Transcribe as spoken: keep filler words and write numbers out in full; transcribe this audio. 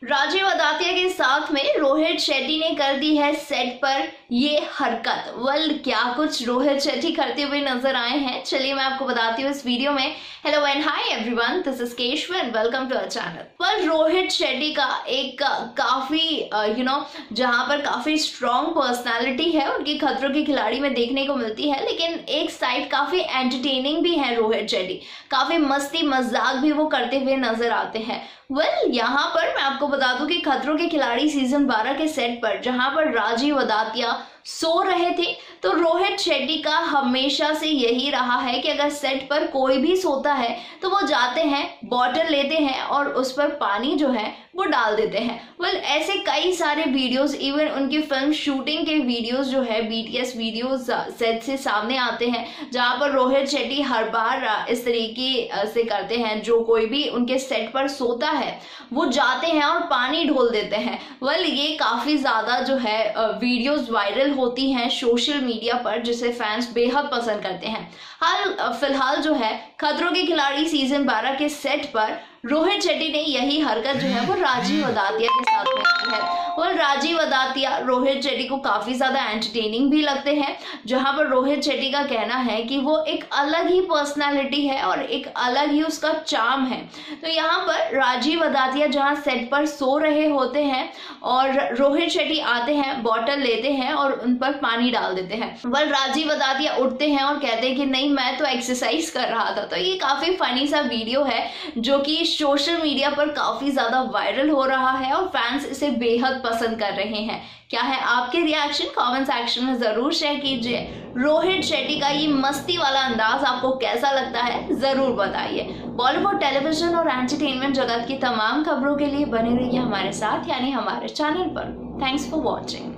राजीव अदातिया के साथ में रोहित शेट्टी ने कर दी है सेट पर ये हरकत। वेल क्या कुछ रोहित शेट्टी करते हुए नजर आए हैं, चलिए मैं आपको बताती हूँ इस वीडियो में। Hello and hi everyone, this is Keshav and welcome to our channel. Well Rohit Shetty का एक काफी यू नो जहां पर काफी स्ट्रॉन्ग पर्सनालिटी है उनकी खतरों के खिलाड़ी में देखने को मिलती है, लेकिन एक साइड काफी एंटरटेनिंग भी है रोहित शेट्टी, काफी मस्ती मजाक भी वो करते हुए नजर आते हैं। वेल well, यहाँ पर मैं आपको बता दूं कि खतरों के खिलाड़ी सीजन बारह के सेट पर जहां पर राजीव अदातिया सो रहे थे, तो रोहित शेट्टी का हमेशा से यही रहा है कि अगर सेट पर कोई भी सोता है तो वो जाते हैं, बॉटल लेते हैं और उस पर पानी जो है वो डाल देते हैं। वेल well, ऐसे कई सारे वीडियोस, इवन उनकी फिल्म शूटिंग के वीडियोस जो है बीटीएस वीडियोस सेट से सामने आते हैं, जहां पर रोहित शेट्टी हर बार इस तरीके से करते हैं, जो कोई भी उनके सेट पर सोता है वो जाते हैं और पानी ढोल देते हैं। वेल well, ये काफी ज्यादा जो है वीडियोस वायरल होती हैं सोशल मीडिया पर, जिसे फैंस बेहद पसंद करते हैं। हाल फिलहाल जो है खतरों के खिलाड़ी सीजन बारह के सेट पर रोहित शेट्टी ने यही हरकत जो है वो राजीव अदातिया के साथ में की है। और राजीव अदातिया रोहित शेट्टी को काफी ज्यादा एंटरटेनिंग भी लगते हैं, जहां पर रोहित शेट्टी का कहना है कि वो एक अलग ही पर्सनालिटी है और एक अलग ही उसका चार्म है। तो यहाँ पर राजीव अदातिया जहां सेट पर सो रहे होते हैं और रोहित शेट्टी आते हैं, बॉटल लेते हैं और उन पर पानी डाल देते हैं। वह राजीव अदातिया उठते हैं और कहते हैं कि नहीं मैं तो एक्सरसाइज कर रहा था। तो ये काफी फनी सा वीडियो है जो कि सोशल मीडिया पर काफी ज्यादा वायरल हो रहा है और फैंस इसे बेहद पसंद कर रहे हैं। क्या है आपके रिएक्शन, कमेंट सेक्शन में जरूर शेयर कीजिए। रोहित शेट्टी का ये मस्ती वाला अंदाज आपको कैसा लगता है जरूर बताइए। बॉलीवुड, टेलीविजन और एंटरटेनमेंट जगत की तमाम खबरों के लिए बने रहिए हमारे साथ, यानी हमारे चैनल पर। Thanks for watching.